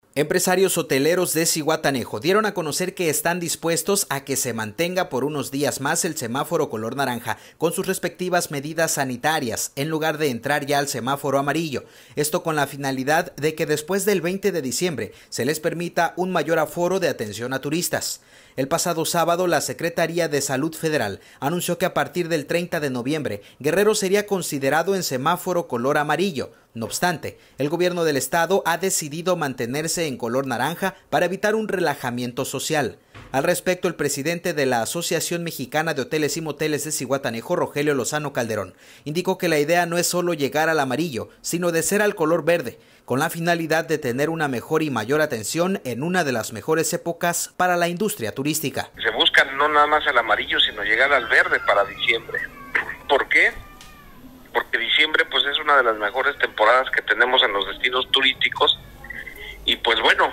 Empresarios hoteleros de Zihuatanejo dieron a conocer que están dispuestos a que se mantenga por unos días más el semáforo color naranja con sus respectivas medidas sanitarias en lugar de entrar ya al semáforo amarillo. Esto con la finalidad de que después del 20 de diciembre se les permita un mayor aforo de atención a turistas. El pasado sábado, la Secretaría de Salud Federal anunció que a partir del 30 de noviembre, Guerrero sería considerado en semáforo color amarillo. No obstante, el gobierno del estado ha decidido mantenerse en color naranja para evitar un relajamiento social. Al respecto, el presidente de la Asociación Mexicana de Hoteles y Moteles de Zihuatanejo, Rogelio Lozano Calderón, indicó que la idea no es solo llegar al amarillo, sino de ser al color verde, con la finalidad de tener una mejor y mayor atención en una de las mejores épocas para la industria turística. Se busca no nada más el amarillo, sino llegar al verde para diciembre. ¿Por qué? Porque diciembre pues es una de las mejores temporadas que tenemos en los destinos turísticos y pues bueno,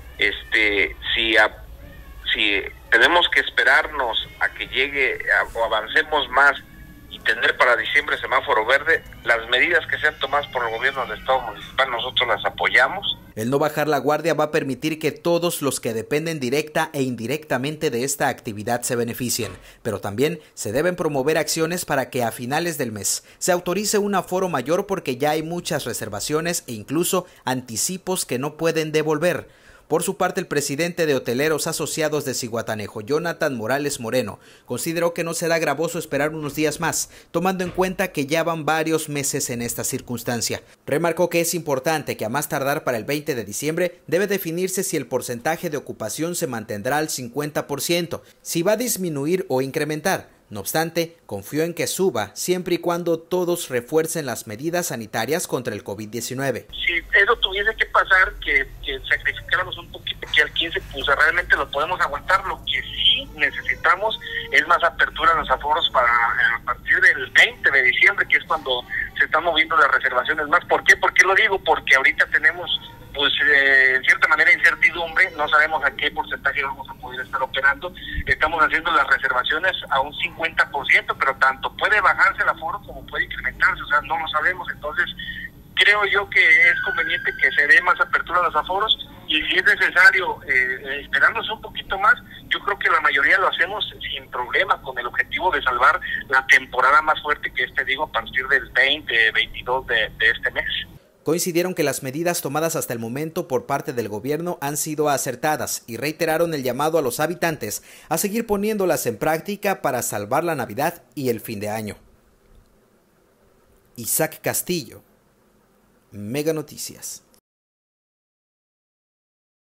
si tenemos que esperarnos a que llegue o avancemos más y tener para diciembre semáforo verde, las medidas que sean tomadas por el gobierno del estado municipal nosotros las apoyamos. El no bajar la guardia va a permitir que todos los que dependen directa e indirectamente de esta actividad se beneficien, pero también se deben promover acciones para que a finales del mes se autorice un aforo mayor porque ya hay muchas reservaciones e incluso anticipos que no pueden devolver. Por su parte, el presidente de Hoteleros Asociados de Zihuatanejo, Jonathan Morales Moreno, consideró que no será gravoso esperar unos días más, tomando en cuenta que ya van varios meses en esta circunstancia. Remarcó que es importante que a más tardar para el 20 de diciembre debe definirse si el porcentaje de ocupación se mantendrá al 50%, si va a disminuir o incrementar. No obstante, confió en que suba siempre y cuando todos refuercen las medidas sanitarias contra el COVID-19. Si eso tuviese que pasar, que sacrificáramos un poquito, que al 15, pues realmente lo podemos aguantar. Lo que sí necesitamos es más apertura en los aforos para a partir del 20 de diciembre, que es cuando se están moviendo las reservaciones más. ¿Por qué? ¿Por qué lo digo? Porque ahorita tenemos pues en cierta manera incertidumbre, no sabemos a qué porcentaje vamos a poder estar operando, estamos haciendo las reservaciones a un 50%, pero tanto puede bajarse el aforo como puede incrementarse, o sea, no lo sabemos, entonces creo yo que es conveniente que se dé más apertura a los aforos y si es necesario esperarnos un poquito más, yo creo que la mayoría lo hacemos sin problema con el objetivo de salvar la temporada más fuerte que digo a partir del 20-22 de este mes. Coincidieron que las medidas tomadas hasta el momento por parte del gobierno han sido acertadas y reiteraron el llamado a los habitantes a seguir poniéndolas en práctica para salvar la Navidad y el fin de año. Isaac Castillo, Mega Noticias.